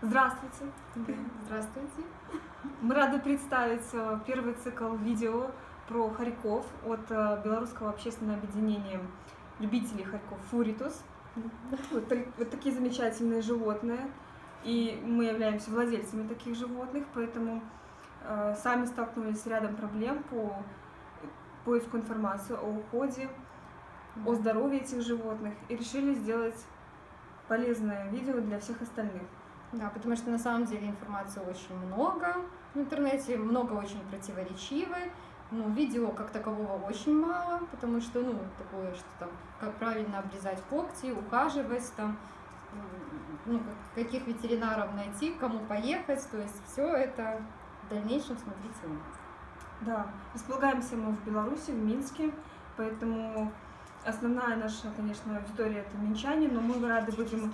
Здравствуйте! Здравствуйте! Мы рады представить первый цикл видео про хорьков от Белорусского общественного объединения любителей хорьков Фуритус. Вот такие замечательные животные, и мы являемся владельцами таких животных, поэтому сами столкнулись с рядом проблем по поиску информации о уходе, о здоровье этих животных, и решили сделать полезное видео для всех остальных. Да, потому что на самом деле информации очень много в интернете, много очень противоречивой, видео как такового очень мало, потому что, такое, что там, как правильно обрезать когти, ухаживать, там, каких ветеринаров найти, к кому поехать, то есть все это в дальнейшем смотрите у нас. Да, располагаемся мы в Беларуси, в Минске, поэтому основная наша, конечно, аудитория это минчане, но мы рады будем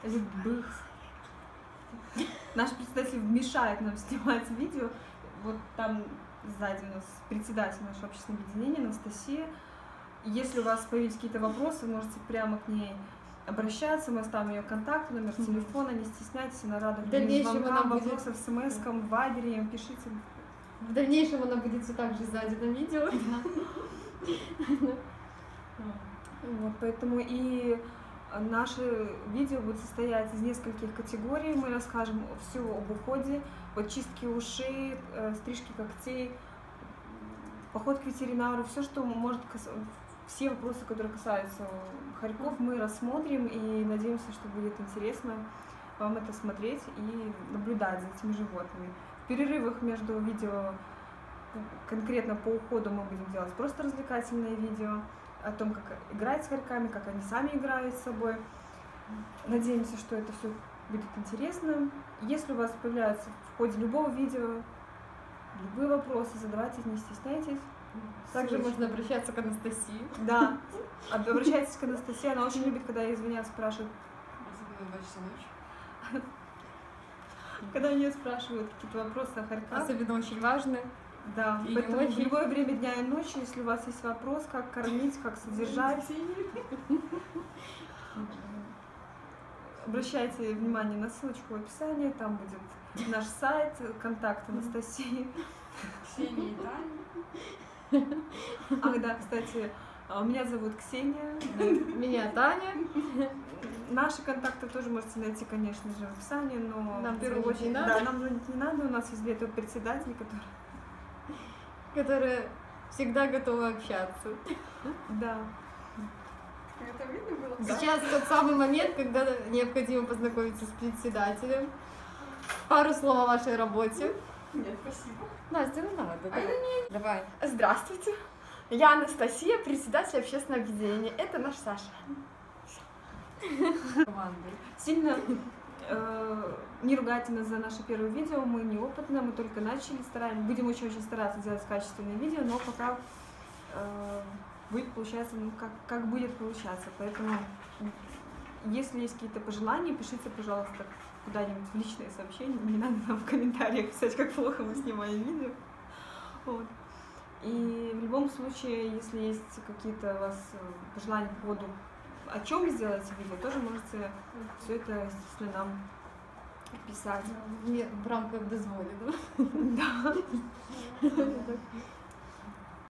Наш представитель мешает нам снимать видео. Вот там сзади у нас председатель нашего общественного объединения Анастасия. Если у вас появились какие-то вопросы, вы можете прямо к ней обращаться. Мы оставим ее контакт, номер телефона, не стесняйтесь, она рада любым звонкам, вопросам, смс-кам, вайбере, пишите. В дальнейшем она будет все так же сзади на видео. Вот, поэтому и наши видео будут состоять из нескольких категорий. Мы расскажем все об уходе, от чистки ушей, стрижки когтей, поход к ветеринару, все, что может все вопросы, которые касаются хорьков, мы рассмотрим и надеемся, что будет интересно вам это смотреть и наблюдать за этими животными. В перерывах между видео конкретно по уходу мы будем делать просто развлекательные видео о том, как играть с хорьками, как они сами играют с собой. Надеемся, что это все будет интересно. Если у вас появляются в ходе любого видео любые вопросы, задавайте, не стесняйтесь. Также можно обращаться к Анастасии. Да, обращайтесь к Анастасии, она очень любит, когда ей звонят, спрашивают. Когда меня спрашивают какие-то вопросы о хорьках. Особенно очень важные. Да, поэтому в любое время дня и ночи, если у вас есть вопрос, как кормить, как содержать, обращайте внимание на ссылочку в описании, там будет наш сайт, контакт Анастасии. Ксения и Таня. Ах да, кстати, меня зовут Ксения. Меня Таня. Наши контакты тоже можете найти, конечно же, в описании, но нам в первую очередь, да, нам звонить не надо, у нас есть для этого председатель, которая всегда готова общаться. Да. Это видно было? Сейчас тот самый момент, когда необходимо познакомиться с председателем. Пару слов о вашей работе. Нет, спасибо. Настя, ну надо. Давай. Здравствуйте. Я Анастасия, председатель общественного объединения. Это наш Саша. Сильно не ругайте нас за наше первое видео, мы неопытные, мы только начали, будем очень стараться делать качественные видео, но пока будет получаться, как будет получаться. Поэтому, если есть какие-то пожелания, пишите, пожалуйста, куда-нибудь в личные сообщения, не надо нам в комментариях писать, как плохо мы снимаем видео. Вот. И в любом случае, если есть какие-то у вас пожелания по поводу, о чем сделать видео, тоже можете все это, естественно, нам писать. В рамках дозволенного. Да.